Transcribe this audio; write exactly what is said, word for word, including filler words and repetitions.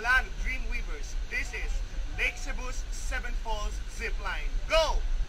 land Dreamweavers. This is Lake Cebu's Seven Falls Zip Line. Go!